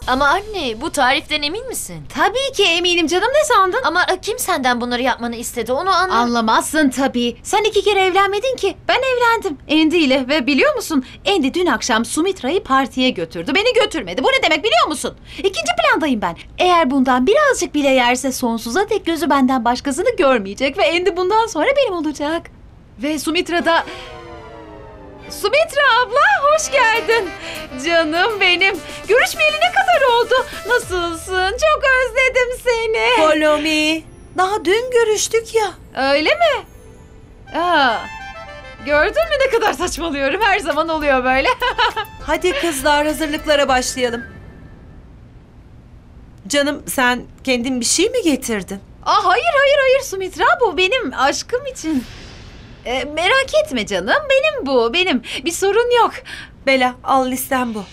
Ama anne, bu tariften emin misin? Tabii ki eminim canım, ne sandın? Ama kim senden bunları yapmanı istedi, onu anla. Anlamazsın tabii. Sen 2 kere evlenmedin ki. Ben evlendim Andy ile ve biliyor musun? Andy dün akşam Sumitra'yı partiye götürdü. Beni götürmedi. Bu ne demek biliyor musun? 2. plandayım ben. Eğer bundan birazcık bile yerse sonsuza dek gözü benden başkasını görmeyecek ve Andy bundan sonra benim olacak. Ve Sumitra da... Sumitra abla, hoş geldin. Canım benim. Görüşmeyeli ne kadar oldu? Nasılsın? Çok özledim seni. Follow me. Daha dün görüştük ya. Öyle mi? Aa, gördün mü ne kadar saçmalıyorum? Her zaman oluyor böyle. Hadi kızlar, hazırlıklara başlayalım. Canım, sen kendin bir şey mi getirdin? Hayır Sumitra, bu benim aşkım için. Merak etme canım, benim bu, benim. Bir sorun yok. Bela, al listem bu.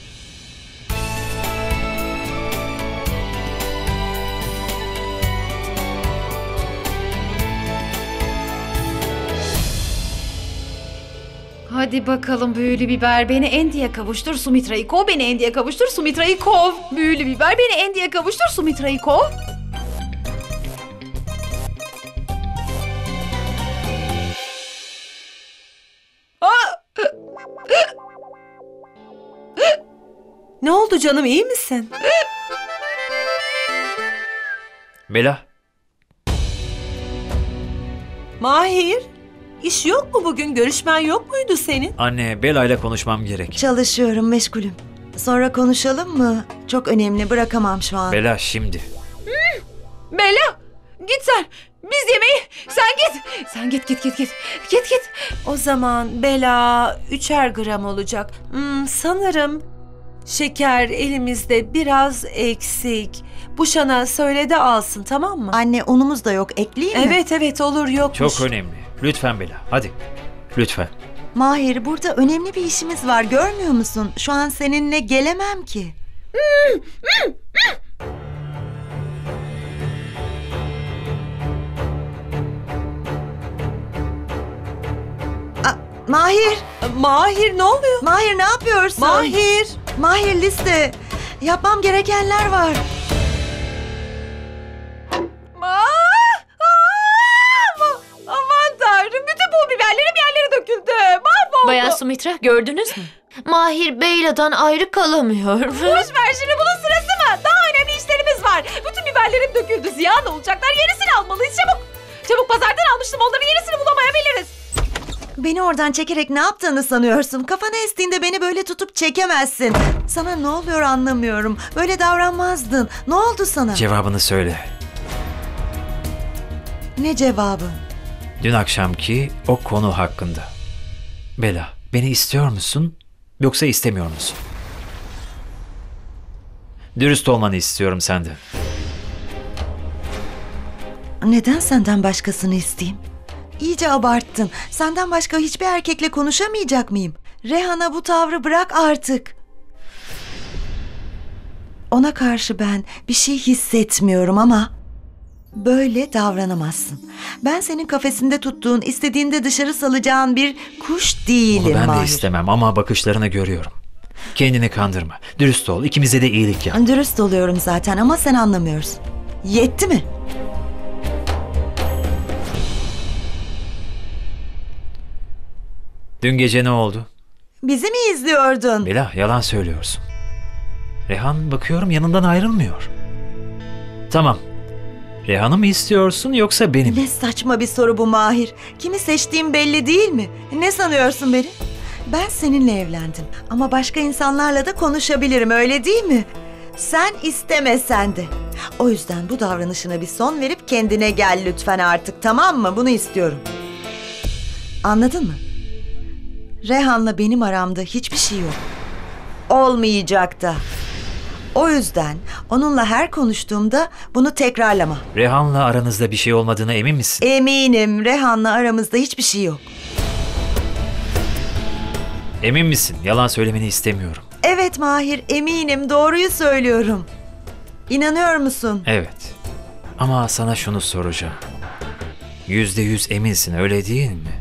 Hadi bakalım büyülü biber, beni Andy'ye kavuştur, Sumitra'yı kov, beni Andy'ye kavuştur, Sumitra'yı kov. Büyülü biber, beni Andy'ye kavuştur, Sumitra'yı kov. Ne oldu canım, iyi misin? Bela, Mahir, iş yok mu bugün? Görüşmen yok muydu senin? anne Bela ile konuşmam gerek. Çalışıyorum, meşgulüm. Sonra konuşalım mı? Çok önemli, bırakamam şu an. Bela şimdi. Bella, git sen. Biz yemeği, sen git. Sen git. O zaman Bela 3'er gram olacak. Sanırım şeker elimizde biraz eksik. Bu Şan'a söyle de alsın, tamam mı? Anne, unumuz da yok, ekleyeyim mi? Evet olur, yokmuş. Çok önemli. Lütfen Bela, hadi. Lütfen. Mahir, burada önemli bir işimiz var, görmüyor musun? Şu an seninle gelemem ki. Mahir! Mahir, ne oluyor? Mahir, ne yapıyorsun? Mahir! Mahir, liste. Yapmam gerekenler var. Aman tanrım, bütün pul biberlerim yerlere döküldü. Mahvoldum. Bayan Sumitra, gördünüz mü? Mahir Beyla'dan ayrı kalamıyor. Boş ver şimdi, bunun sırası mı? Daha önemli işlerimiz var. Bütün biberlerim döküldü, ziyan olacaklar. Yenisini almalıyız, çabuk. Çabuk, pazardan almıştım onları, yenisini bulamayabiliriz. Beni oradan çekerek ne yaptığını sanıyorsun? Kafana estiğinde beni böyle tutup çekemezsin. Sana ne oluyor anlamıyorum. Böyle davranmazdın. Ne oldu sana? Cevabını söyle. Ne cevabı? Dün akşamki o konu hakkında. Bela, beni istiyor musun yoksa istemiyor musun? Dürüst olmanı istiyorum senden. Neden senden başkasını isteyeyim? İyice abarttın. Senden başka hiçbir erkekle konuşamayacak mıyım? Rehan'a bu tavrı bırak artık. Ona karşı ben bir şey hissetmiyorum ama böyle davranamazsın. Ben senin kafesinde tuttuğun, istediğinde dışarı salacağın bir kuş değilim Onu ben Mahir. de istemem ama bakışlarını görüyorum. Kendini kandırma. Dürüst ol. İkimize de iyilik yap. Dürüst oluyorum zaten ama sen anlamıyorsun. Yetti mi? Dün gece ne oldu? Bizi mi izliyordun? Bela, yalan söylüyorsun. Rehan bakıyorum yanından ayrılmıyor. Tamam. Rehan'ı mı istiyorsun yoksa beni mi? Ne saçma bir soru bu Mahir. Kimi seçtiğim belli değil mi? Ne sanıyorsun beni? Ben seninle evlendim ama başka insanlarla da konuşabilirim, öyle değil mi? Sen istemesen de. O yüzden bu davranışına bir son verip kendine gel lütfen artık, tamam mı? Bunu istiyorum. Anladın mı? Rehan'la benim aramda hiçbir şey yok. Olmayacak da. O yüzden onunla her konuştuğumda bunu tekrarlama. Rehan'la aranızda bir şey olmadığına emin misin? Eminim Rehan'la aramızda hiçbir şey yok. Emin misin? Yalan söylemeni istemiyorum. Evet Mahir, eminim, doğruyu söylüyorum. İnanıyor musun? Evet. Ama sana şunu soracağım. %100 eminsin, öyle değil mi?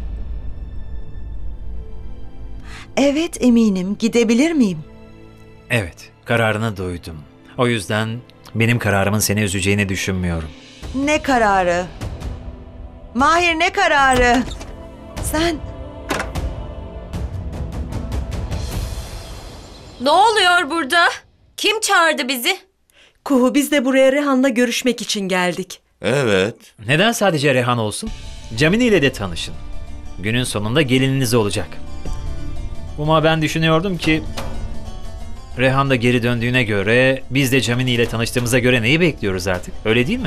Evet eminim. Gidebilir miyim? Evet, kararını duydum. O yüzden benim kararımın seni üzeceğini düşünmüyorum. Ne kararı? Mahir, ne kararı? Sen... Ne oluyor burada? Kim çağırdı bizi? Kuhu, biz de buraya Rehan'la görüşmek için geldik. Evet. Neden sadece Rehan olsun? Camini ile de tanışın. Günün sonunda gelininiz olacak. Ama ben düşünüyordum ki Rehan da geri döndüğüne göre biz de Camini ile tanıştığımıza göre neyi bekliyoruz artık? Öyle değil mi?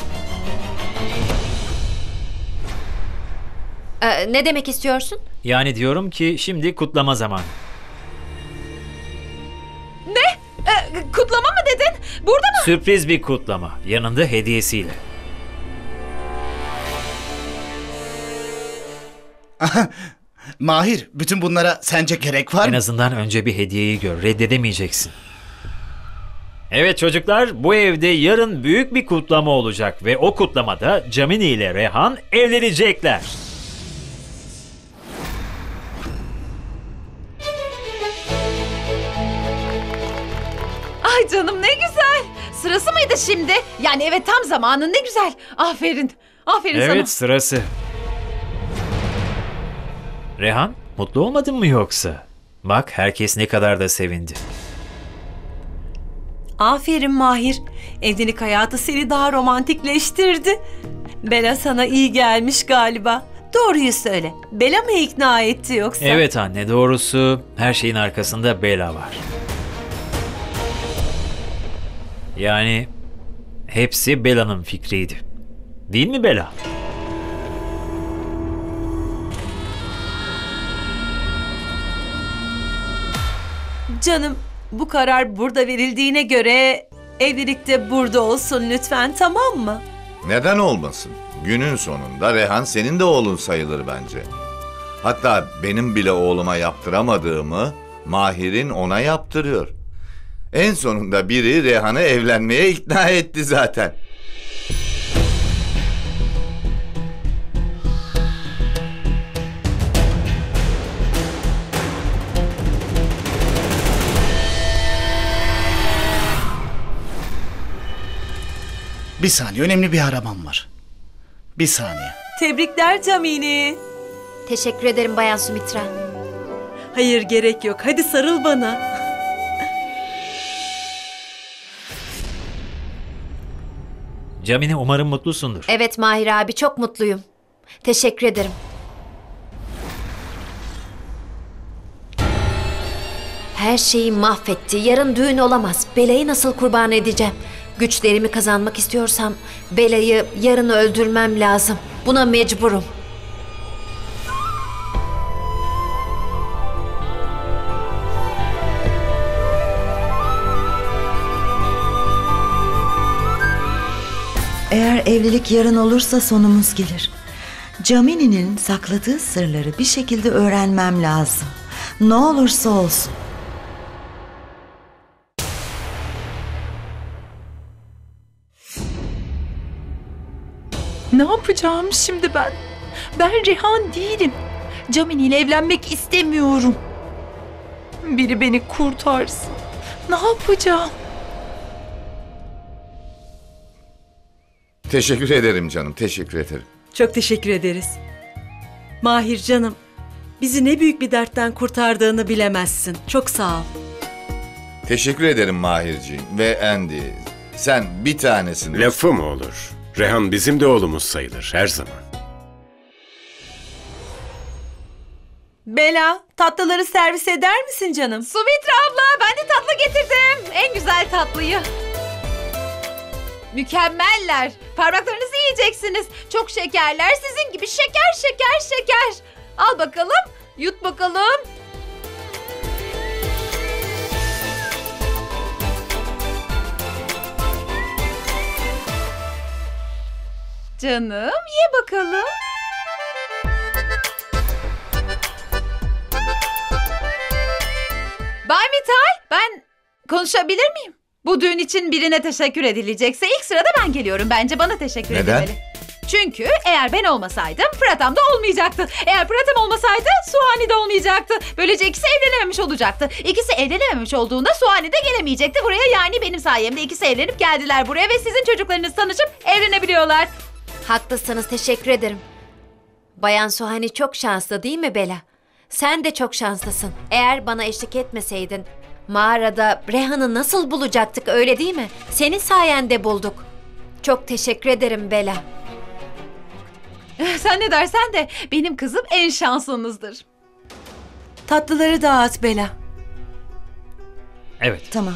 Ne demek istiyorsun? Yani diyorum ki şimdi kutlama zamanı. Kutlama mı dedin? Burada mı? Sürpriz bir kutlama. Yanında hediyesiyle. Mahir, bütün bunlara sence gerek var En mı? azından önce bir hediyeyi gör. Reddedemeyeceksin. Evet çocuklar, bu evde yarın büyük bir kutlama olacak ve o kutlamada Camini ile Rehan evlenecekler. Ay canım, ne güzel. Sırası mıydı şimdi? Yani evet, tam zamanı, ne güzel. Aferin. Aferin sana. Evet, sırası. Rehan, mutlu olmadın mı yoksa? Bak, herkes ne kadar da sevindi. Aferin Mahir. Evlilik hayatı seni daha romantikleştirdi. Bela sana iyi gelmiş galiba. Doğruyu söyle. Bela mı ikna etti yoksa? Evet anne, doğrusu her şeyin arkasında Bela var. Yani hepsi Bela'nın fikriydi. Değil mi Bela? Canım, bu karar burada verildiğine göre evlilik de burada olsun lütfen, tamam mı? Neden olmasın? Günün sonunda Rehan senin de oğlun sayılır bence. Hatta benim bile oğluma yaptıramadığımı Mahir'in ona yaptırıyor. En sonunda biri Rehan'ı evlenmeye ikna etti zaten. Bir saniye, önemli bir aramam var. Bir saniye. Tebrikler Camini. Teşekkür ederim Bayan Sumitra. Hayır, gerek yok. Hadi sarıl bana. Camini, umarım mutlusundur. Evet Mahir abi, çok mutluyum. Teşekkür ederim. Her şeyi mahvetti. Yarın düğün olamaz. Bela'yı nasıl kurban edeceğim? Güçlerimi kazanmak istiyorsam Bela'yı yarın öldürmem lazım. Buna mecburum. Eğer evlilik yarın olursa sonumuz gelir. Camini'nin sakladığı sırları bir şekilde öğrenmem lazım. Ne olursa olsun. Ne yapacağım şimdi ben? Ben Rehan değilim. Camini ile evlenmek istemiyorum. Biri beni kurtarsın. Ne yapacağım? Teşekkür ederim canım, teşekkür ederim. Çok teşekkür ederiz. Mahir canım, bizi ne büyük bir dertten kurtardığını bilemezsin. Çok sağ ol. Teşekkür ederim Mahirciğim ve Andy. Sen bir tanesin. Lafı mı olur? Rehan bizim de oğlumuz sayılır her zaman. Bela, tatlıları servis eder misin canım? Sumitra abla, ben de tatlı getirdim. En güzel tatlıyı. Mükemmeller. Parmaklarınızı yiyeceksiniz. Çok şekerler. Sizin gibi şeker şeker şeker. Al bakalım. Yut bakalım. Canım, ye bakalım. Bay Mitay, ben konuşabilir miyim? Bu düğün için birine teşekkür edilecekse ilk sırada ben geliyorum. Bence bana teşekkür Neden? edilmeli. Çünkü eğer ben olmasaydım Pratam da olmayacaktı. Eğer Pratam olmasaydı Suhani de olmayacaktı. Böylece ikisi evlenememiş olacaktı. İkisi evlenememiş olduğunda Suhani de gelemeyecekti buraya. Yani benim sayemde ikisi evlenip geldiler buraya ve sizin çocuklarınız tanışıp evlenebiliyorlar. Haklısınız, teşekkür ederim. Bayan Suhani çok şanslı değil mi Bela? Sen de çok şanslısın. Eğer bana eşlik etmeseydin mağarada Rehan'ı nasıl bulacaktık, öyle değil mi? Senin sayende bulduk. Çok teşekkür ederim Bela. Sen ne dersen de benim kızım en şanslınızdır. Tatlıları dağıt Bela. Evet. Tamam.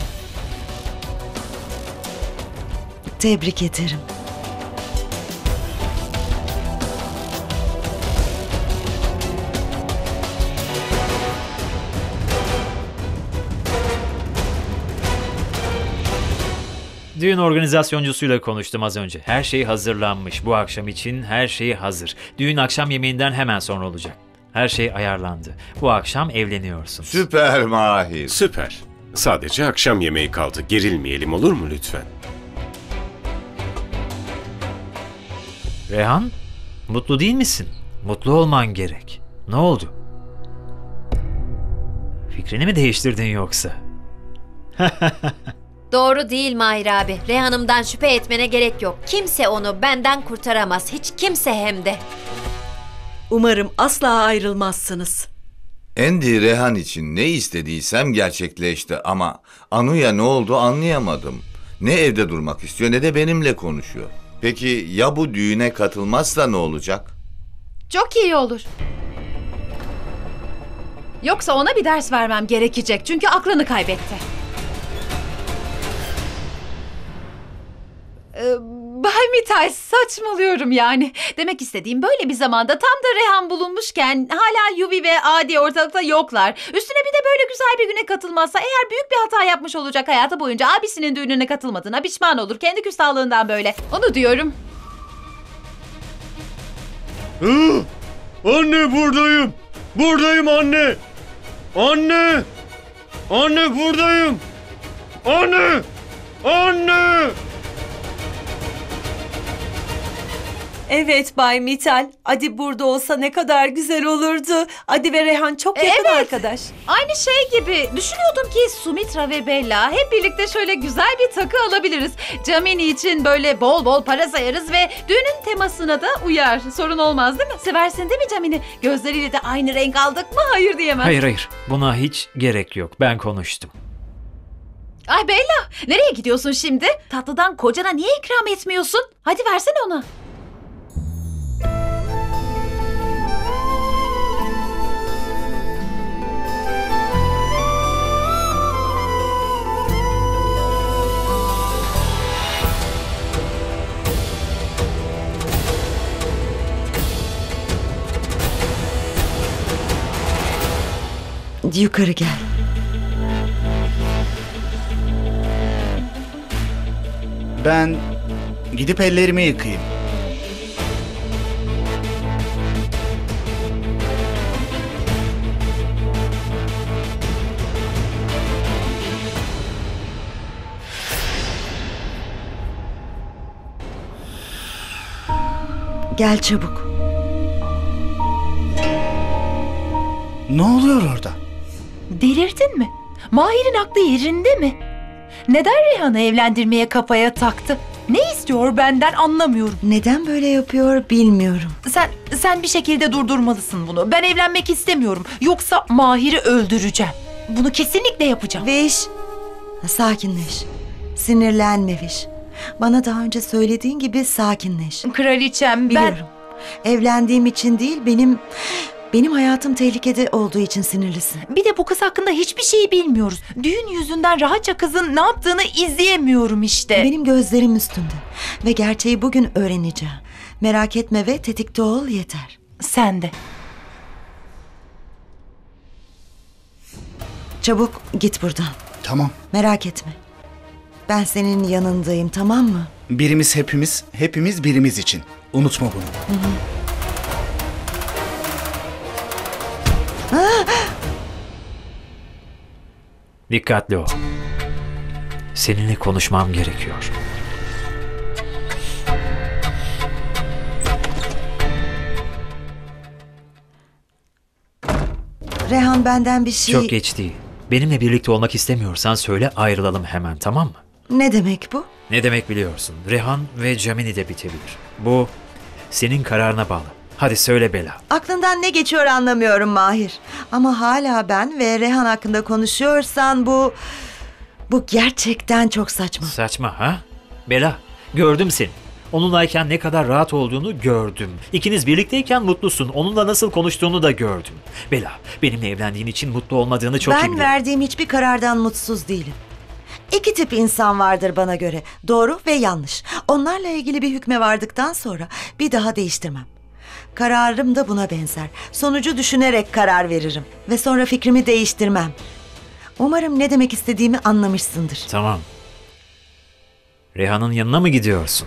Tebrik ederim. Düğün organizasyoncusuyla konuştum az önce. Her şey hazırlanmış. Bu akşam için her şey hazır. Düğün akşam yemeğinden hemen sonra olacak. Her şey ayarlandı. Bu akşam evleniyorsunuz. Süper Mahir. Süper. Sadece akşam yemeği kaldı. Gerilmeyelim olur mu lütfen? Rehan, mutlu değil misin? Mutlu olman gerek. Ne oldu? Fikrini mi değiştirdin yoksa? Doğru değil Mahir abi. Rehan'ımdan şüphe etmene gerek yok. Kimse onu benden kurtaramaz. Hiç kimse hem de. Umarım asla ayrılmazsınız. Andy Rehan için ne istediysem gerçekleşti ama Anu'ya ne oldu anlayamadım. Ne evde durmak istiyor ne de benimle konuşuyor. Peki ya bu düğüne katılmazsa ne olacak? Çok iyi olur. Yoksa ona bir ders vermem gerekecek çünkü aklını kaybetti. Bay Mitay, saçmalıyorum yani. Demek istediğim böyle bir zamanda tam da Rehan bulunmuşken hala Yuvi ve Adi ortalıkta yoklar. Üstüne bir de böyle güzel bir güne katılmazsa eğer büyük bir hata yapmış olacak, hayatı boyunca abisinin düğününe katılmadığına pişman olur. Kendi küstahlığından böyle. Onu diyorum. Anne buradayım. Buradayım anne. Anne. Anne buradayım. Anne. Anne. Evet Bay Mital. Adi burada olsa ne kadar güzel olurdu. Adi ve Rehan çok yakın Evet. arkadaş. Aynı şey gibi. Düşünüyordum ki Sumitra ve Bella hep birlikte şöyle güzel bir takı alabiliriz. Camini için böyle bol bol para sayarız ve düğünün temasına da uyar. Sorun olmaz değil mi? Seversin değil mi Camini? Gözleriyle de aynı renk aldık mı? Hayır diyemem. Hayır. Buna hiç gerek yok. Ben konuştum. Ay Bella, nereye gidiyorsun şimdi? Tatlıdan kocana niye ikram etmiyorsun? Hadi versene ona. Yukarı gel. Ben gidip ellerimi yıkayayım. Gel çabuk. Ne oluyor orada? Delirdin mi? Mahir'in aklı yerinde mi? Neden Rehan'ı evlendirmeye kafaya taktı? Ne istiyor benden anlamıyorum. Neden böyle yapıyor bilmiyorum. Sen bir şekilde durdurmalısın bunu. Ben evlenmek istemiyorum. Yoksa Mahir'i öldüreceğim. Bunu kesinlikle yapacağım. Viş, sakinleş. Sinirlenme Viş. Bana daha önce söylediğin gibi sakinleş. Kraliçem, Biliyorum. Evlendiğim için değil, benim hayatım tehlikede olduğu için sinirlisin. Bir de bu kız hakkında hiçbir şey bilmiyoruz. Düğün yüzünden rahatça kızın ne yaptığını izleyemiyorum işte. Benim gözlerim üstünde ve gerçeği bugün öğreneceğim. Merak etme ve tetikte ol yeter. Sen de. Çabuk git buradan. Tamam. Merak etme. Ben senin yanındayım, tamam mı? Birimiz hepimiz, hepimiz birimiz için. Unutma bunu. Dikkatli ol. Seninle konuşmam gerekiyor. Rehan benden bir şey... Çok geç değil. Benimle birlikte olmak istemiyorsan söyle, ayrılalım hemen, tamam mı? Ne demek bu? Ne demek biliyorsun. Rehan ve Camini de bitebilir. Bu senin kararına bağlı. Hadi söyle Bela. Aklından ne geçiyor anlamıyorum Mahir. Ama hala ben ve Rehan hakkında konuşuyorsan bu... Bu gerçekten çok saçma. Saçma ha? Bela, gördüm seni. Onunlayken ne kadar rahat olduğunu gördüm. İkiniz birlikteyken mutlusun. Onunla nasıl konuştuğunu da gördüm. Bela, benimle evlendiğin için mutlu olmadığını çok iyi Ben biliyorum. verdiğim hiçbir karardan mutsuz değilim. İki tip insan vardır bana göre. Doğru ve yanlış. Onlarla ilgili bir hükme vardıktan sonra bir daha değiştirmem. Kararım da buna benzer. Sonucu düşünerek karar veririm. Ve sonra fikrimi değiştirmem. Umarım ne demek istediğimi anlamışsındır. Tamam. Rehan'ın yanına mı gidiyorsun?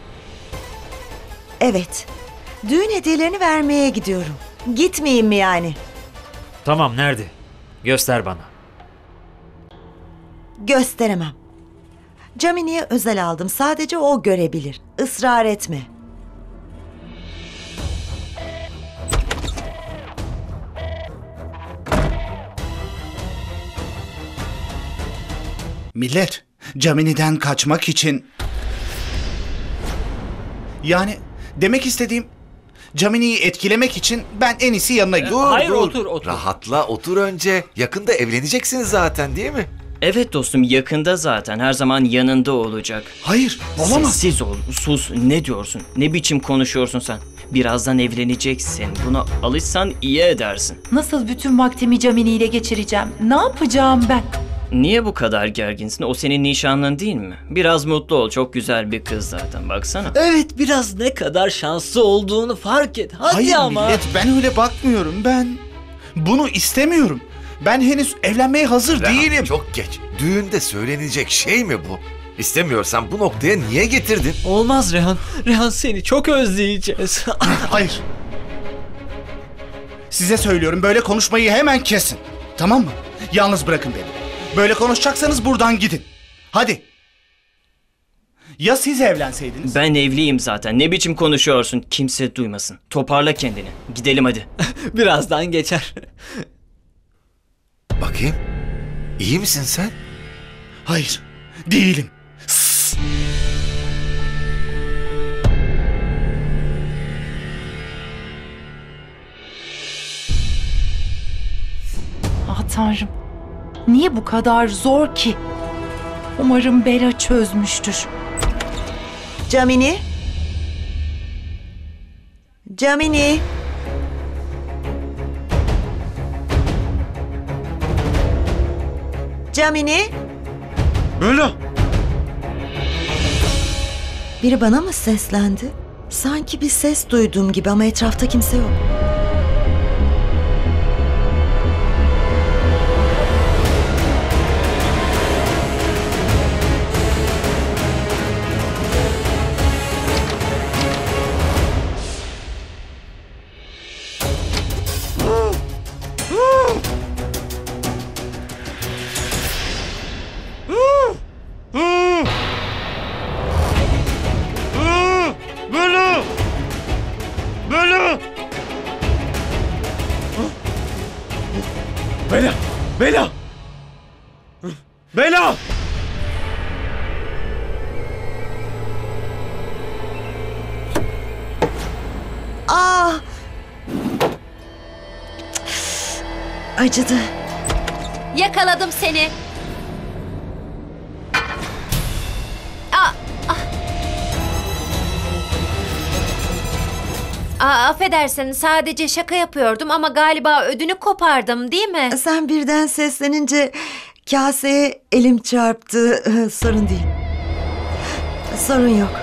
Evet. Düğün hediyelerini vermeye gidiyorum. Gitmeyeyim mi yani? Tamam, nerede? Göster bana. Gösteremem. Camini'ye özel aldım. Sadece o görebilir. Israr etme. Millet, Camini'den kaçmak için... Yani demek istediğim... Camini'yi etkilemek için ben en iyisi yanına gidiyorum. Hayır, otur. Rahatla, otur önce. Yakında evleneceksiniz zaten, değil mi? Evet dostum, yakında zaten. Her zaman yanında olacak. Hayır, olamaz. Sessiz ol, sus. Ne diyorsun? Ne biçim konuşuyorsun sen? Birazdan evleneceksin. Buna alışsan iyi edersin. Nasıl bütün vaktimi Camini ile geçireceğim? Ne yapacağım ben? Niye bu kadar gerginsin? O senin nişanlın değil mi? Biraz mutlu ol. Çok güzel bir kız zaten. Baksana. Evet, biraz ne kadar şanslı olduğunu fark et. Hadi Hayır ama. millet, ben öyle bakmıyorum. Ben bunu istemiyorum. Ben henüz evlenmeye hazır Rehan, değilim. çok geç. Düğünde söylenecek şey mi bu? İstemiyorsan bu noktaya niye getirdin? Olmaz Rehan. Rehan, seni çok özleyeceğiz. Hayır. Size söylüyorum, böyle konuşmayı hemen kesin. Tamam mı? Yalnız bırakın beni. Böyle konuşacaksanız buradan gidin. Hadi. Ya siz evlenseydiniz? Ben evliyim zaten. Ne biçim konuşuyorsun? Kimse duymasın. Toparla kendini. Gidelim hadi. Birazdan geçer. Bakayım. İyi misin sen? Hayır, değilim. Ah Tanrım. Niye bu kadar zor ki? Umarım Bela çözmüştür. Camini? Camini? Camini? Bela! Biri bana mı seslendi? Sanki bir ses duydum gibi ama etrafta kimse yok. Bela! Bela! Bela! Bela! Bela! Ah! Acıdı. Yakaladım seni. Aa, affedersin, sadece şaka yapıyordum ama galiba ödünü kopardım, değil mi? Sen birden seslenince kaseye elim çarptı. Sorun değil. Sorun yok.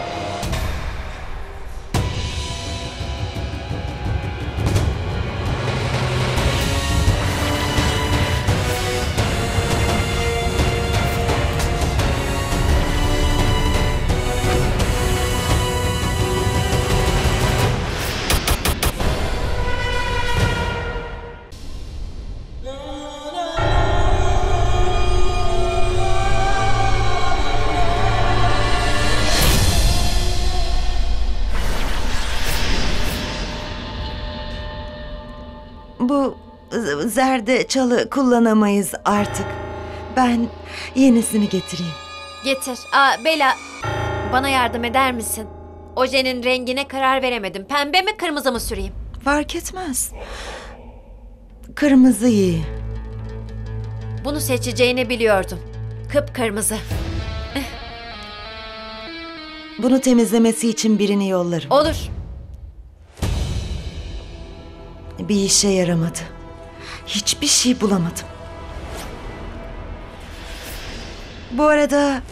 zerdeçalı kullanamayız artık. Ben yenisini getireyim. Getir. Bela, bana yardım eder misin? Ojenin rengine karar veremedim. Pembe mi kırmızı mı süreyim? Fark etmez. Kırmızı iyi. Bunu seçeceğini biliyordum. Kıpkırmızı. Bunu temizlemesi için birini yollarım. Olur. Bir işe yaramadı. Hiçbir şey bulamadım. Bu arada...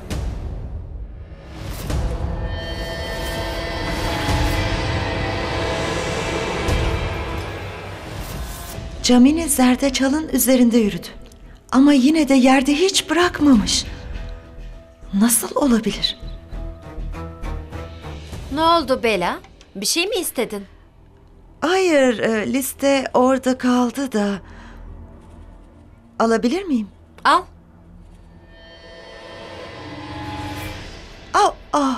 Camini zerdeçalın üzerinde yürüdü. Ama yine de yerde hiç bırakmamış. Nasıl olabilir? Ne oldu Bela? Bir şey mi istedin? Hayır, liste orada kaldı da. Alabilir miyim? Al. Al.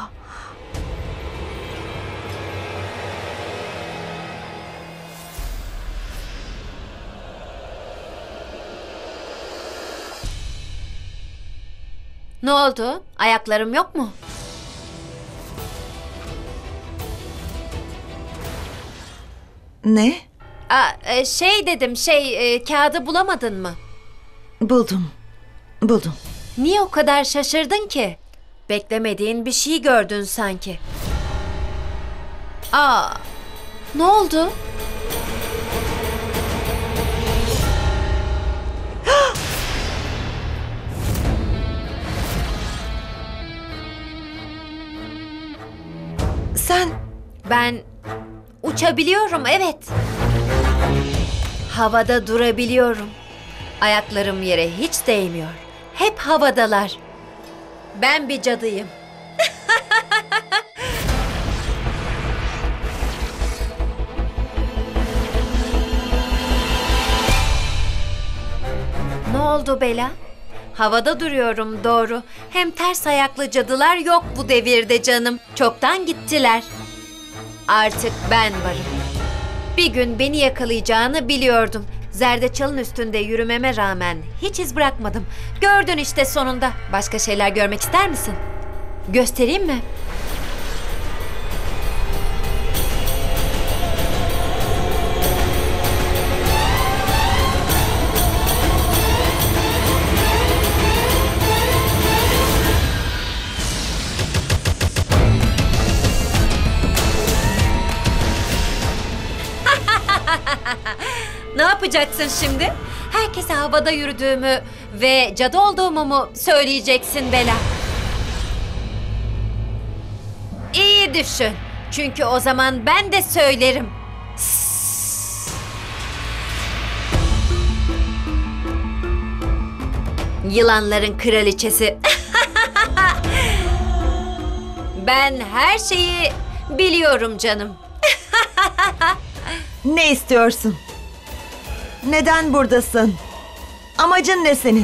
Ne oldu? Ayaklarım yok mu? Ne? Kağıdı bulamadın mı? Buldum. Niye o kadar şaşırdın ki? Beklemediğin bir şey gördün sanki. Ne oldu? Sen... Ben uçabiliyorum, evet. Havada durabiliyorum. Ayaklarım yere hiç değmiyor. Hep havadalar. Ben bir cadıyım. Ne oldu Bela? Havada duruyorum, doğru. Hem ters ayaklı cadılar yok bu devirde canım. Çoktan gittiler. Artık ben varım. Bir gün beni yakalayacağını biliyordum. Zerdeçalın üstünde yürümeme rağmen hiç iz bırakmadım. Gördün işte sonunda. Başka şeyler görmek ister misin? Göstereyim mi? Ne yapacaksın şimdi? Herkese havada yürüdüğümü ve cadı olduğumu mu söyleyeceksin Bela? İyi düşün. Çünkü o zaman ben de söylerim. Yılanların kraliçesi. Ben her şeyi biliyorum canım. Ne istiyorsun? Neden buradasın? Amacın ne senin?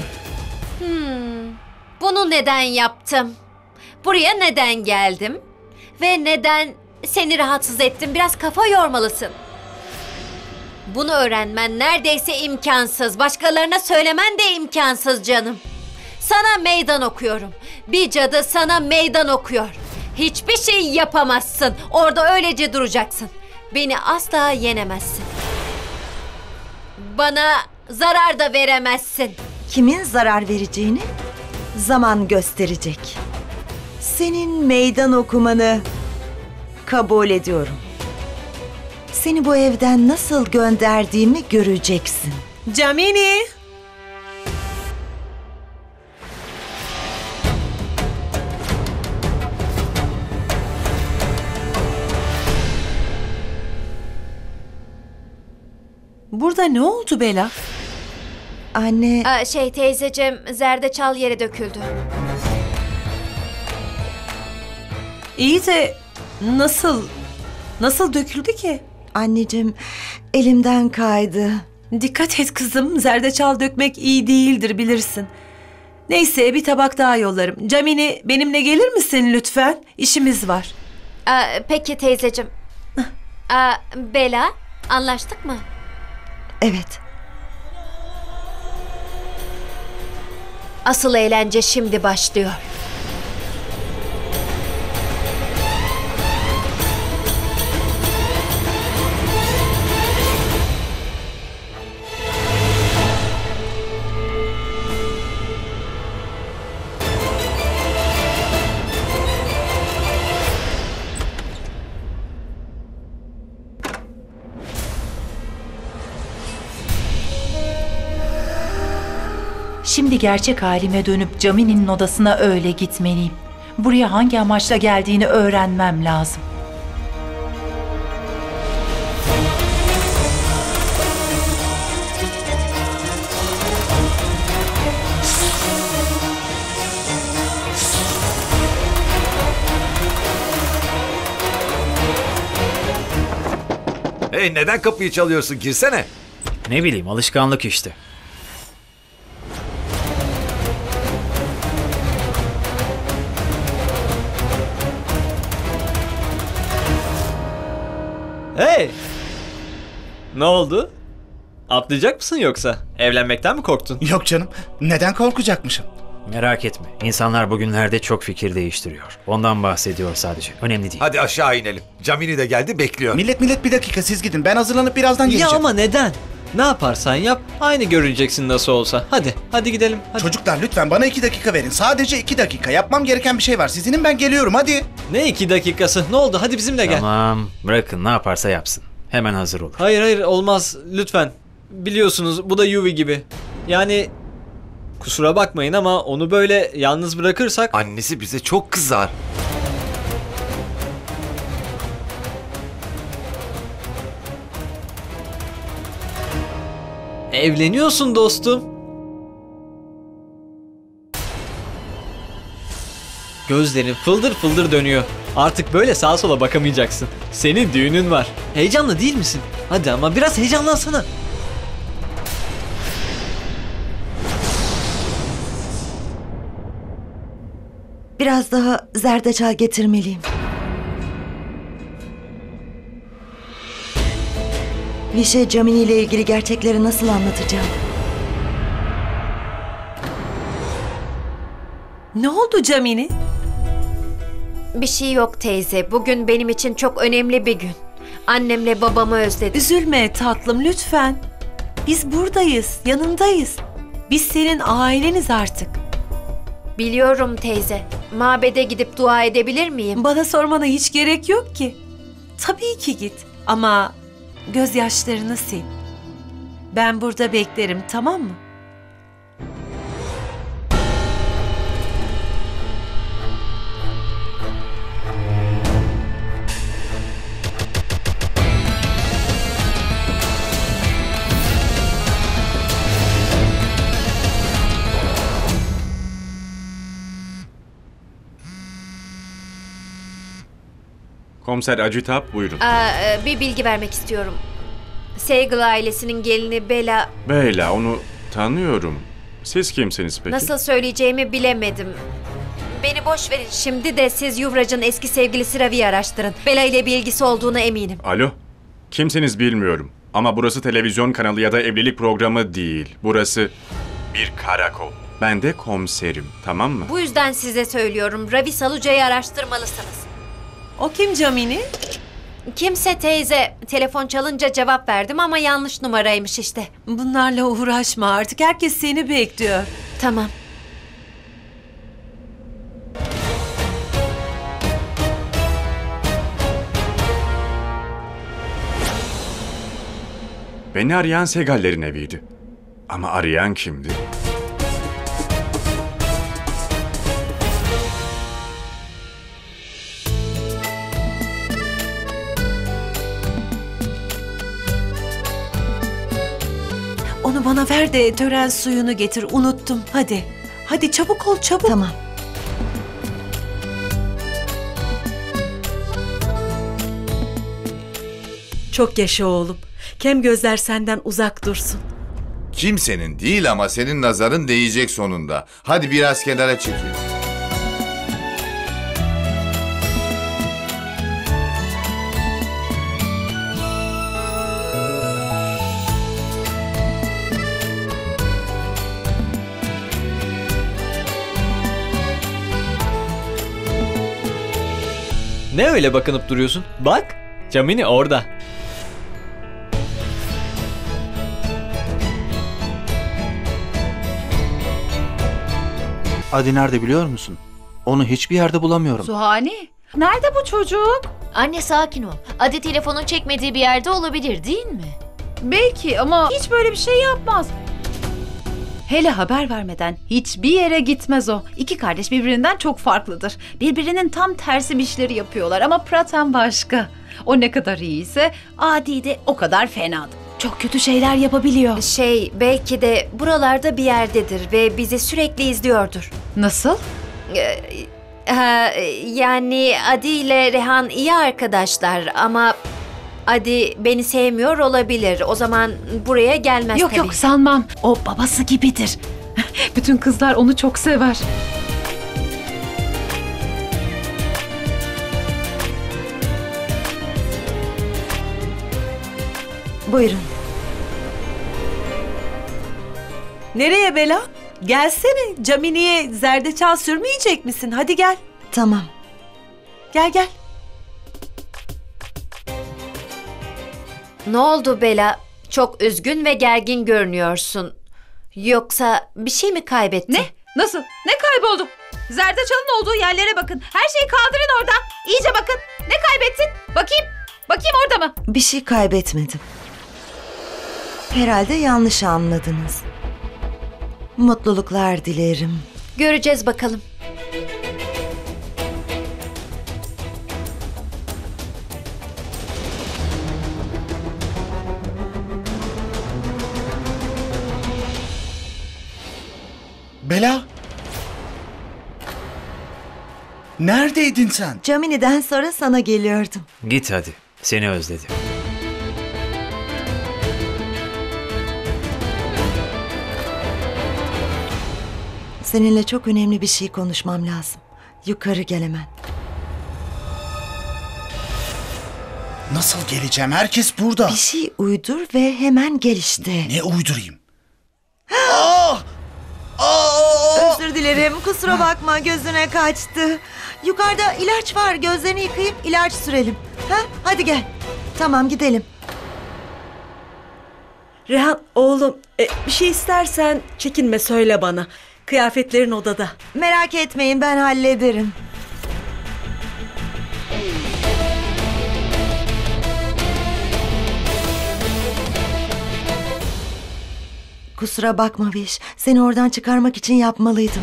Bunu neden yaptım? Buraya neden geldim? Ve neden seni rahatsız ettim? Biraz kafa yormalısın. Bunu öğrenmen neredeyse imkansız. Başkalarına söylemen de imkansız canım. Sana meydan okuyorum. Bir cadı sana meydan okuyor. Hiçbir şey yapamazsın. Orada öylece duracaksın. Beni asla yenemezsin. Bana zarar da veremezsin. Kimin zarar vereceğini zaman gösterecek. Senin meydan okumanı kabul ediyorum. Seni bu evden nasıl gönderdiğimi göreceksin. Camini! Burada ne oldu Bela? Anne... Teyzeciğim, zerdeçal yere döküldü. İyi de nasıl döküldü ki? Anneciğim, elimden kaydı. Dikkat et kızım, zerdeçal dökmek iyi değildir bilirsin. Neyse bir tabak daha yollarım. Camini benimle gelir misin lütfen? İşimiz var. Peki teyzeciğim. Bela, anlaştık mı? Evet. Asıl eğlence şimdi başlıyor. Şimdi gerçek halime dönüp Camini'nin odasına öyle gitmeliyim. Buraya hangi amaçla geldiğini öğrenmem lazım. Hey, neden kapıyı çalıyorsun? Girsene. Ne bileyim, alışkanlık işte. Hey! Ne oldu? Atlayacak mısın yoksa? Evlenmekten mi korktun? Yok canım. Neden korkacakmışım? Merak etme. İnsanlar bugünlerde çok fikir değiştiriyor. Ondan bahsediyor sadece. Önemli değil. Hadi aşağı inelim. Camini de geldi, bekliyor. Millet bir dakika, siz gidin. Ben hazırlanıp birazdan Ya geleceğim. ama neden? Ne yaparsan yap aynı görüneceksin nasıl olsa. Hadi gidelim. Hadi. Çocuklar lütfen bana 2 dakika verin. Sadece 2 dakika. Yapmam gereken bir şey var. Siz inin, ben geliyorum, hadi. Ne 2 dakikası? Ne oldu? Hadi bizimle gel. Tamam. Bırakın, ne yaparsa yapsın. Hemen hazır olur. Hayır olmaz lütfen. Biliyorsunuz bu da Yuvi gibi. Yani kusura bakmayın ama onu böyle yalnız bırakırsak... Annesi bize çok kızar. Evleniyorsun dostum. Gözlerin fıldır fıldır dönüyor. Artık böyle sağa sola bakamayacaksın. Senin düğünün var. Heyecanlı değil misin? Hadi ama biraz heyecanlansana. Biraz daha zerdeçal getirmeliyim. Vişe Camini ile ilgili gerçekleri nasıl anlatacağım? Ne oldu Camini? Bir şey yok teyze. Bugün benim için çok önemli bir gün. Annemle babamı özledim. Üzülme tatlım lütfen. Biz buradayız, yanındayız. Biz senin aileniz artık. Biliyorum teyze. Mabede gidip dua edebilir miyim? Bana sormana hiç gerek yok ki. Tabii ki git ama gözyaşlarını sil. Ben burada beklerim, tamam mı? Komiser Acitap, buyurun. Bir bilgi vermek istiyorum. Sehgal ailesinin gelini Bela... Beyla, onu tanıyorum. Siz kimsiniz peki? Nasıl söyleyeceğimi bilemedim. Beni boş verin. Şimdi de siz Yuvraj'ın eski sevgilisi Ravi'yi araştırın. Bela ile bir ilgisi olduğuna eminim. Alo? Kimsiniz bilmiyorum. Ama burası televizyon kanalı ya da evlilik programı değil. Burası bir karakol. Ben de komiserim, tamam mı? Bu yüzden size söylüyorum. Ravi Saluca'yı araştırmalısınız. O kim Camini? Kimse teyze. Telefon çalınca cevap verdim ama yanlış numaraymış işte. Bunlarla uğraşma artık. Herkes seni bekliyor. Tamam. Beni arayan Segaller'in eviydi. Ama arayan kimdi? Onu bana ver de tören suyunu getir. Unuttum. Hadi. Hadi çabuk ol, çabuk. Tamam. Çok yaşa oğlum. Kem gözler senden uzak dursun. Kimsenin değil ama senin nazarın değecek sonunda. Hadi biraz kenara çekil. Ne öyle bakınıp duruyorsun? Bak, Camini orada. Adi nerede biliyor musun? Onu hiçbir yerde bulamıyorum. Suhani, nerede bu çocuk? Anne sakin ol. Adi telefonun çekmediği bir yerde olabilir değil mi? Belki ama hiç böyle bir şey yapmaz. Hele haber vermeden hiçbir yere gitmez o. İki kardeş birbirinden çok farklıdır. Birbirinin tam tersi bir işleri yapıyorlar ama Pratam başka. O ne kadar iyiyse Adi de o kadar fenadır. Çok kötü şeyler yapabiliyor. Belki de buralarda bir yerdedir ve bizi sürekli izliyordur. Nasıl? Yani Adi ile Rehan iyi arkadaşlar ama Adi beni sevmiyor olabilir. O zaman buraya gelmez tabii. Yok sanmam. O babası gibidir. Bütün kızlar onu çok sever. Buyurun. Nereye Bela? Gelsene. Camini'ye zerdeçal sürmeyecek misin? Hadi gel. Tamam. Gel. Ne oldu Bela? Çok üzgün ve gergin görünüyorsun. Yoksa bir şey mi kaybettin? Ne? Nasıl? Ne kayboldu? Zerdeçalın olduğu yerlere bakın. Her şeyi kaldırın oradan. İyice bakın. Ne kaybettin? Bakayım orada mı? Bir şey kaybetmedim. Herhalde yanlış anladınız. Mutluluklar dilerim. Göreceğiz bakalım. Bela! Neredeydin sen? Camini'den sonra sana geliyordum. Git hadi. Seni özledim. Seninle çok önemli bir şey konuşmam lazım. Yukarı gel hemen. Nasıl geleceğim? Herkes burada. Bir şey uydur ve hemen gel işte. Ne uydurayım? Özür dilerim, kusura bakma, gözüne kaçtı. Yukarıda ilaç var, gözlerini yıkayıp ilaç sürelim. Hadi gel. Tamam, gidelim. Rehan oğlum bir şey istersen çekinme söyle bana. Kıyafetlerin odada. Merak etmeyin, ben hallederim. Kusura bakma Viş. Seni oradan çıkarmak için yapmalıydım.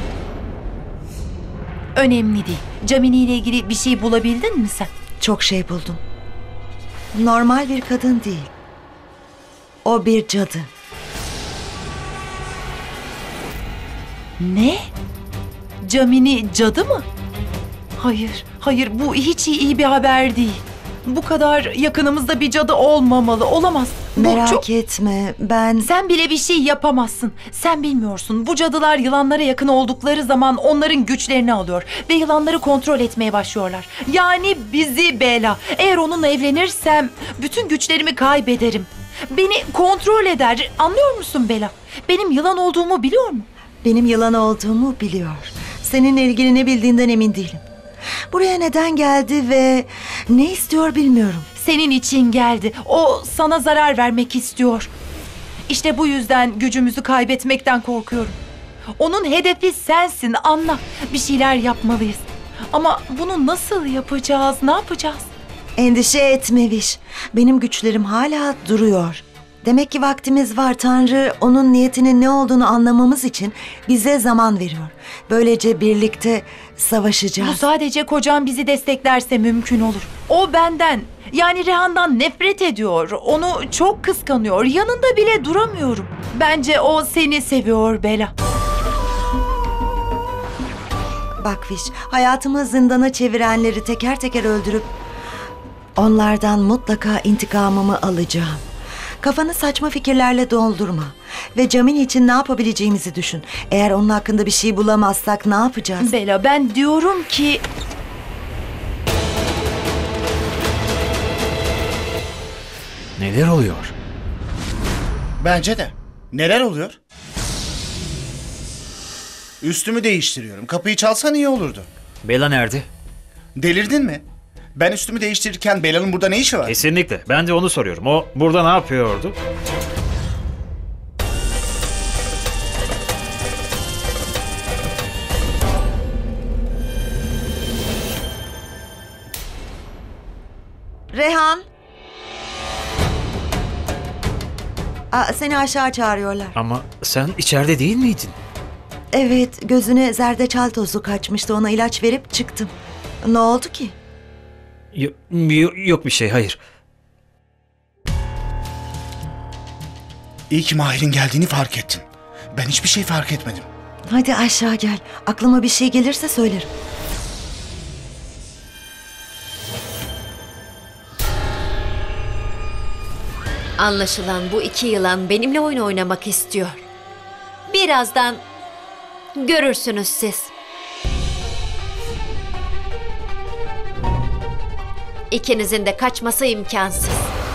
Önemli değil. Camini ile ilgili bir şey bulabildin mi sen? Çok şey buldum. Normal bir kadın değil. O bir cadı. Ne? Camini cadı mı? Hayır bu hiç iyi bir haber değil. Bu kadar yakınımızda bir cadı olmamalı, olamaz. Merak etme, ben... Sen bile bir şey yapamazsın. Sen bilmiyorsun. Bu cadılar yılanlara yakın oldukları zaman onların güçlerini alıyor. Ve yılanları kontrol etmeye başlıyorlar. Yani bizi Bela. Eğer onunla evlenirsem bütün güçlerimi kaybederim. Beni kontrol eder. Anlıyor musun Bela? Benim yılan olduğumu biliyor mu? Benim yılan olduğumu biliyor. Seninle ilgili ne bildiğinden emin değilim. Buraya neden geldi ve ne istiyor bilmiyorum. Senin için geldi. O sana zarar vermek istiyor. İşte bu yüzden gücümüzü kaybetmekten korkuyorum. Onun hedefi sensin, anla. Bir şeyler yapmalıyız. Ama bunu nasıl yapacağız, ne yapacağız? Endişe etme Viş. Benim güçlerim hala duruyor. Demek ki vaktimiz var. Tanrı onun niyetinin ne olduğunu anlamamız için bize zaman veriyor. Böylece birlikte savaşacağız. Bu sadece kocam bizi desteklerse mümkün olur. O benden, yani Rehan'dan nefret ediyor. Onu çok kıskanıyor. Yanında bile duramıyorum. Bence o seni seviyor Bela. Bak Viş, hayatımı zindana çevirenleri teker teker öldürüp onlardan mutlaka intikamımı alacağım. Kafanı saçma fikirlerle doldurma. Ve Camini için ne yapabileceğimizi düşün. Eğer onun hakkında bir şey bulamazsak ne yapacağız? Bela, ben diyorum ki... Neler oluyor? Bence de. Neler oluyor? Üstümü değiştiriyorum. Kapıyı çalsan iyi olurdu. Bela nerede? Delirdin mi? Ben üstümü değiştirirken Bela'nın burada ne işi var? Kesinlikle. Ben de onu soruyorum. O burada ne yapıyordu? Rehan. Seni aşağı çağırıyorlar. Ama sen içeride değil miydin? Evet, gözüne zerdeçal tozu kaçmıştı. Ona ilaç verip çıktım. Ne oldu ki? Yok bir şey, hayır. İyi ki Mahir'in geldiğini fark ettim. Ben hiçbir şey fark etmedim. Hadi aşağı gel. Aklıma bir şey gelirse söylerim. Anlaşılan bu iki yılan benimle oyun oynamak istiyor. Birazdan görürsünüz siz. İkinizin de kaçması imkansız.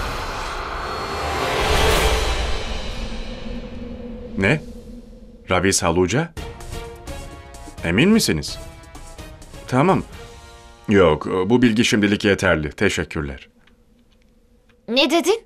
Ne? Ravi Saluja? Emin misiniz? Tamam. Yok, bu bilgi şimdilik yeterli. Teşekkürler. Ne dedin?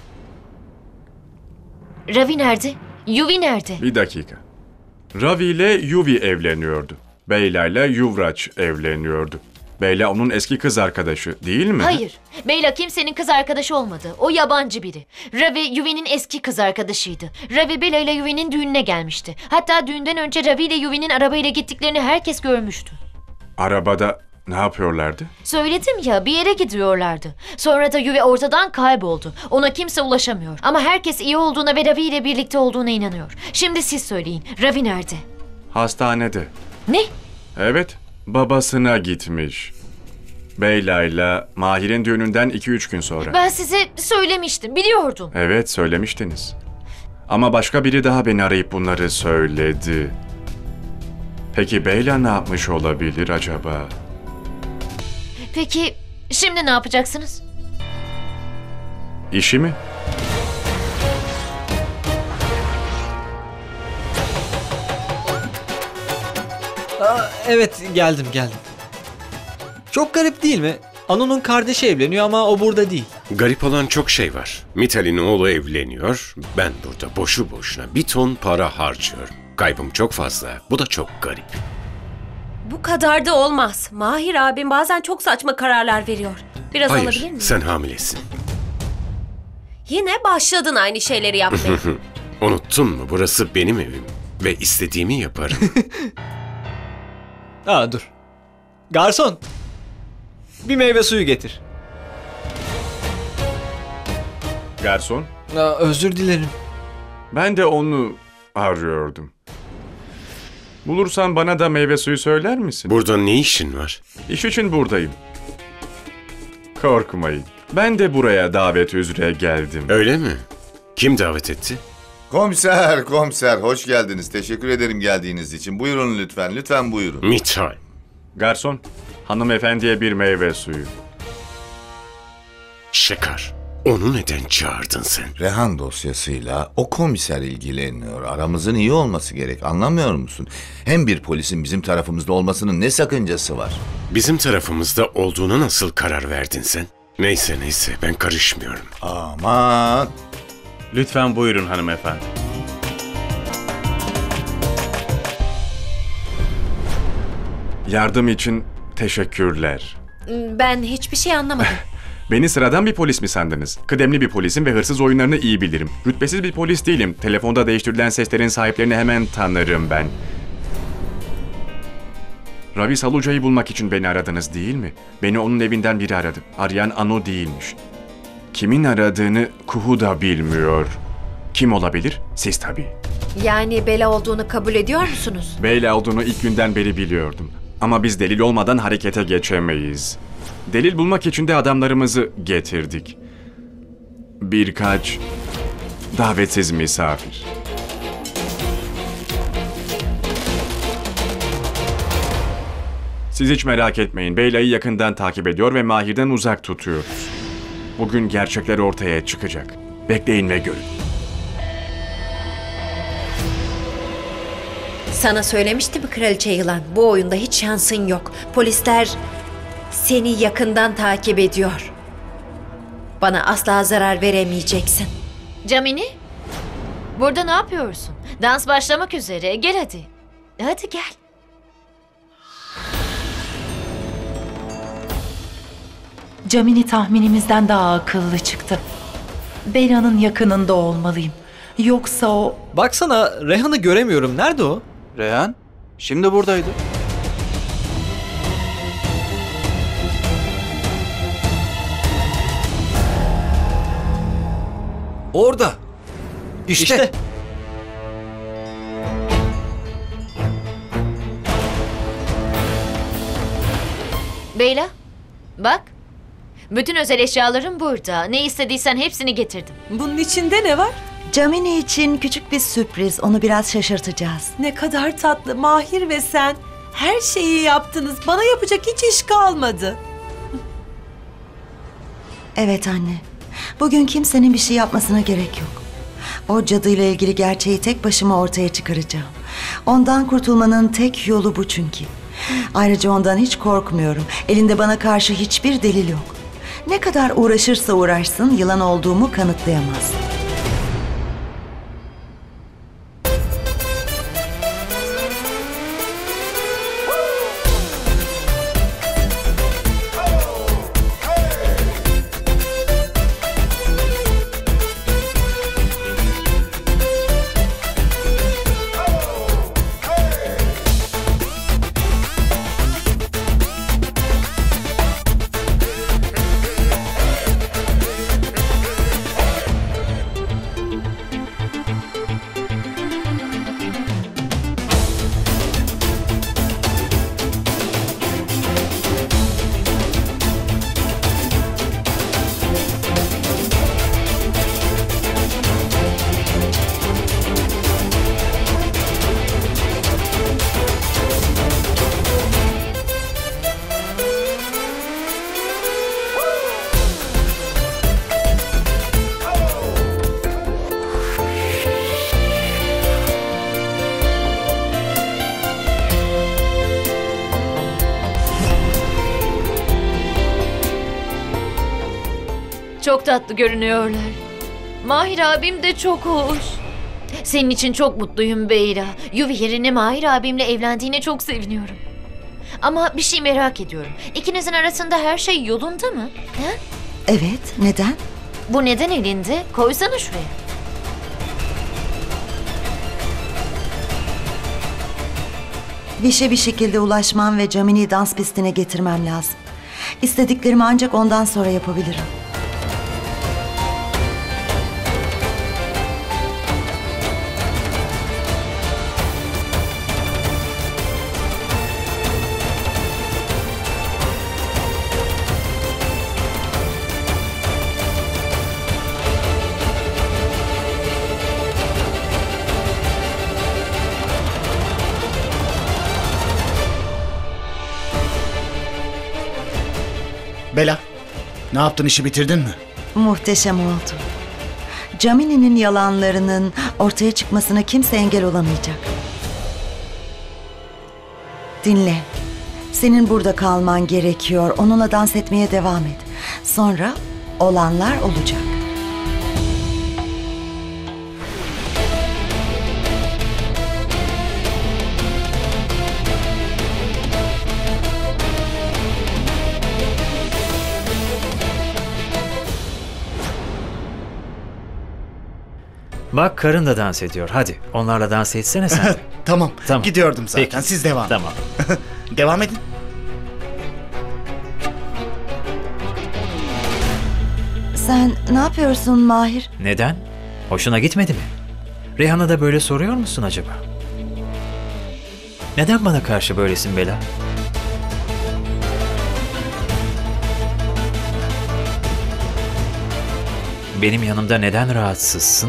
Ravi nerede? Yuvi nerede? Bir dakika. Ravi ile Yuvi evleniyordu. Beyla ile Yuvraç evleniyordu. Beyla onun eski kız arkadaşı değil mi? Hayır. Beyla kimsenin kız arkadaşı olmadı. O yabancı biri. Ravi Yuvi'nin eski kız arkadaşıydı. Ravi Beyla ile Yuvi'nin düğününe gelmişti. Hatta düğünden önce Ravi ile Yuvi'nin arabayla gittiklerini herkes görmüştü. Arabada ne yapıyorlardı? Söyledim ya, bir yere gidiyorlardı. Sonra da Yuvi ortadan kayboldu. Ona kimse ulaşamıyor. Ama herkes iyi olduğuna ve Ravi ile birlikte olduğuna inanıyor. Şimdi siz söyleyin. Ravi nerede? Hastanede. Ne? Evet, babasına gitmiş. Beyla ile Mahir'in düğününden 2-3 gün sonra. Ben size söylemiştim, biliyordum. Evet, söylemiştiniz. Ama başka biri daha beni arayıp bunları söyledi. Peki Beyla ne yapmış olabilir acaba? Peki şimdi ne yapacaksınız? İşi mi? Evet, geldim. Çok garip değil mi? Anu'nun kardeşi evleniyor ama o burada değil. Garip olan çok şey var. Mithal'in oğlu evleniyor. Ben burada boşu boşuna bir ton para harcıyorum. Kaybım çok fazla. Bu da çok garip. Bu kadar da olmaz. Mahir abim bazen çok saçma kararlar veriyor. Biraz alabilir Hayır, miyim? sen hamilesin. Yine başladın aynı şeyleri yapmaya. Unuttun mu? Burası benim evim. Ve istediğimi yaparım. Dur. Garson. Bir meyve suyu getir. Garson? Özür dilerim. Ben de onu arıyordum. Bulursan bana da meyve suyu söyler misin? Burada ne işin var? İş için buradayım. Korkmayın. Ben de buraya davet üzere geldim. Öyle mi? Kim davet etti? Komiser, hoş geldiniz. Teşekkür ederim geldiğiniz için. Buyurun lütfen buyurun. Mithal. Garson, hanımefendiye bir meyve suyu. Şekar, onu neden çağırdın sen? Rehan dosyasıyla o komiser ilgileniyor. Aramızın iyi olması gerek, anlamıyor musun? Hem bir polisin bizim tarafımızda olmasının ne sakıncası var? Bizim tarafımızda olduğuna nasıl karar verdin sen? Neyse ben karışmıyorum. Aman. Lütfen buyurun hanımefendi. Yardım için teşekkürler. Ben hiçbir şey anlamadım. Beni sıradan bir polis mi sandınız? Kıdemli bir polisim ve hırsız oyunlarını iyi bilirim. Rütbesiz bir polis değilim. Telefonda değiştirilen seslerin sahiplerini hemen tanırım ben. Ravi Saluja'yı bulmak için beni aradınız değil mi? Beni onun evinden biri aradı. Arayan Anu değilmiş. Kimin aradığını Kuhu da bilmiyor. Kim olabilir? Siz tabii. Yani Bela olduğunu kabul ediyor musunuz? Beyla olduğunu ilk günden beri biliyordum. Ama biz delil olmadan harekete geçemeyiz. Delil bulmak için de adamlarımızı getirdik. Birkaç davetsiz misafir. Siz hiç merak etmeyin. Beyla'yı yakından takip ediyor ve Mahir'den uzak tutuyoruz. Bugün gerçekler ortaya çıkacak. Bekleyin ve görün. Sana söylemişti mi Kraliçe Yılan? Bu oyunda hiç şansın yok. Polisler seni yakından takip ediyor. Bana asla zarar veremeyeceksin. Camini, burada ne yapıyorsun? Dans başlamak üzere. Gel hadi. Hadi gel. Camini tahminimizden daha akıllı çıktı. Bela'nın yakınında olmalıyım. Yoksa o... Baksana Rehan'ı göremiyorum. Nerede o? Rehan, şimdi buradaydı. Orada. İşte. Beyla, bak. Bütün özel eşyalarım burada. Ne istediysen hepsini getirdim. Bunun içinde ne var? Camini için küçük bir sürpriz. Onu biraz şaşırtacağız. Ne kadar tatlı. Mahir ve sen her şeyi yaptınız. Bana yapacak hiç iş kalmadı. Evet anne. Bugün kimsenin bir şey yapmasına gerek yok. O cadıyla ilgili gerçeği tek başıma ortaya çıkaracağım. Ondan kurtulmanın tek yolu bu çünkü. Ayrıca ondan hiç korkmuyorum. Elinde bana karşı hiçbir delil yok. Ne kadar uğraşırsa uğraşsın yılan olduğumu kanıtlayamaz. Çok tatlı görünüyorlar. Mahir abim de çok hoş. Senin için çok mutluyum Beyla. Yuvi yerine Mahir abimle evlendiğine çok seviniyorum. Ama bir şey merak ediyorum. İkinizin arasında her şey yolunda mı? Ha? Evet, neden? Bu neden elinde? Koysana şuraya. Viş'e bir şekilde ulaşmam ve Camini'yi dans pistine getirmem lazım. İstediklerimi ancak ondan sonra yapabilirim. Bela, ne yaptın, işi bitirdin mi? Muhteşem oldu. Camini'nin yalanlarının ortaya çıkmasına kimse engel olamayacak. Dinle. Senin burada kalman gerekiyor. Onunla dans etmeye devam et. Sonra olanlar olacak. Bak karın da dans ediyor. Hadi onlarla dans etsene sen de. Tamam. Gidiyordum zaten. Peki. Siz devam. Tamam. Devam edin. Sen ne yapıyorsun Mahir? Neden? Hoşuna gitmedi mi? Rehan'a da böyle soruyor musun acaba? Neden bana karşı böylesin Bela? Benim yanımda neden rahatsızsın?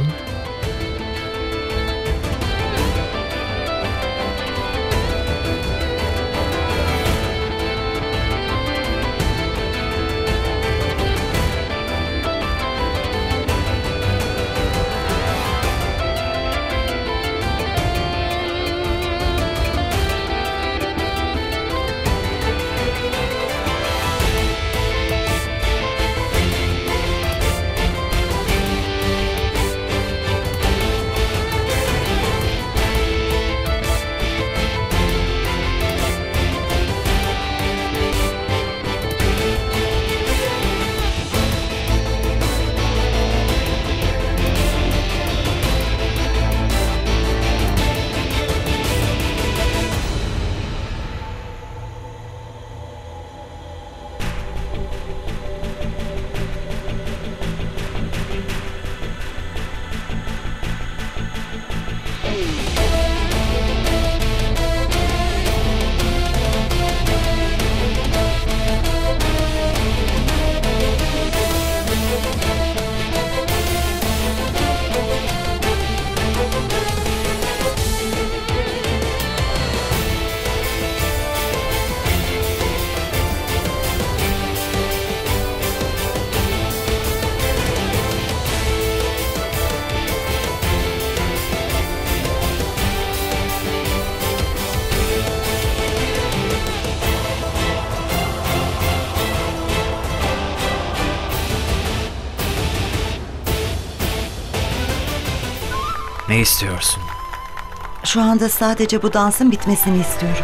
Ne istiyorsun? Şu anda sadece bu dansın bitmesini istiyorum.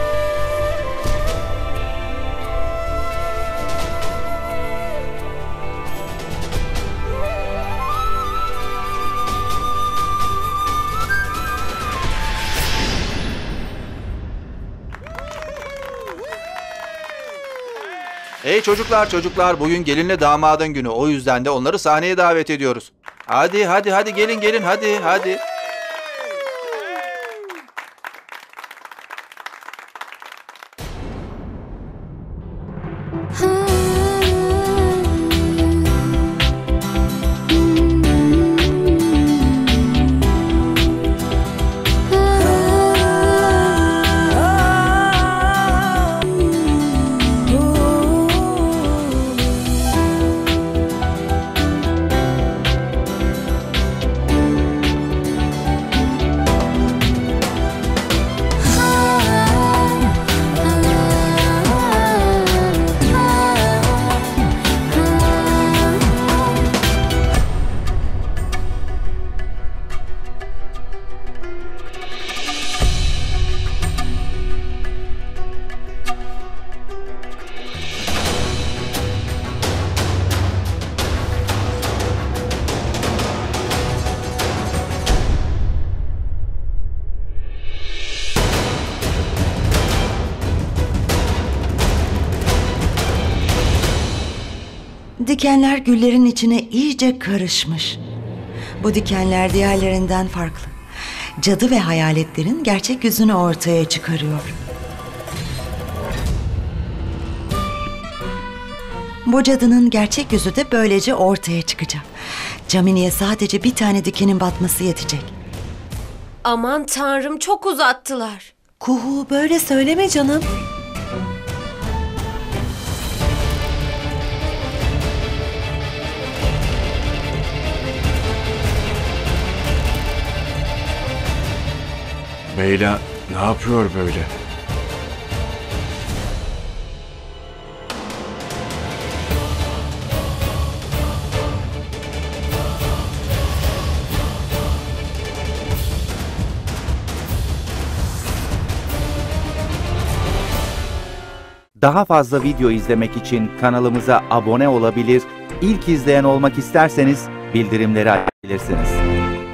Hey çocuklar bugün gelinle damadın günü. O yüzden de onları sahneye davet ediyoruz. Hadi gelin hadi. Dikenler güllerin içine iyice karışmış. Bu dikenler diğerlerinden farklı. Cadı ve hayaletlerin gerçek yüzünü ortaya çıkarıyor. Bu cadının gerçek yüzü de böylece ortaya çıkacak. Camini'ye sadece bir tane dikenin batması yetecek. Aman tanrım, çok uzattılar. Kuhu, böyle söyleme canım. Beyla ne yapıyor böyle? Daha fazla video izlemek için kanalımıza abone olabilir, ilk izleyen olmak isterseniz bildirimleri açabilirsiniz.